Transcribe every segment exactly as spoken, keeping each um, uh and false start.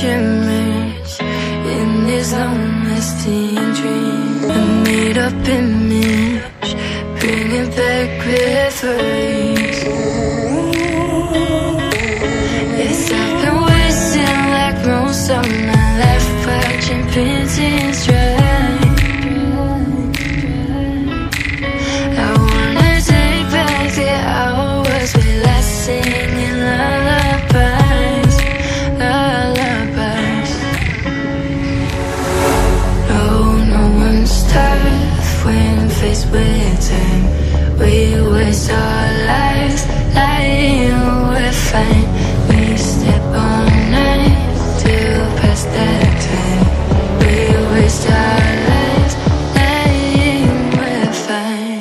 shimmers in this long-lasting dream. A made-up image, bringing back memories. Yes, I've been wasting like most of my life, watching paintings dry. I wanna take back the hours we last singing lullabies, lullabies. No, no one's tough when faced with time. We waste our lives lying, we're fine. We step on night to pass that time. We waste our lives lying, we're fine.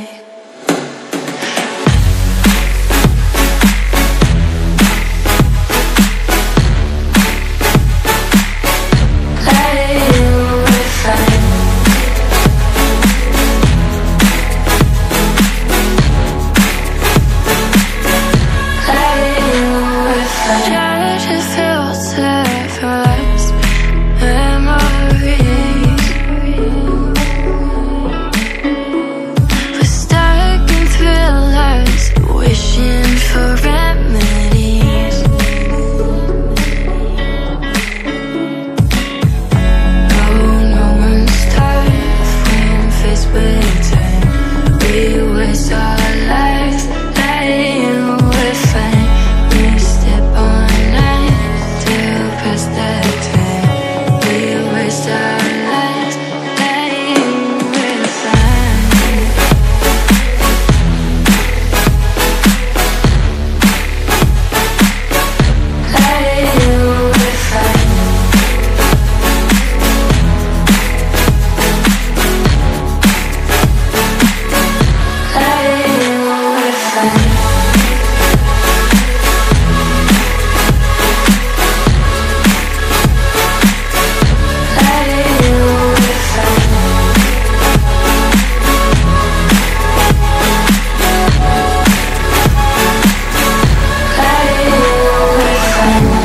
We're fine.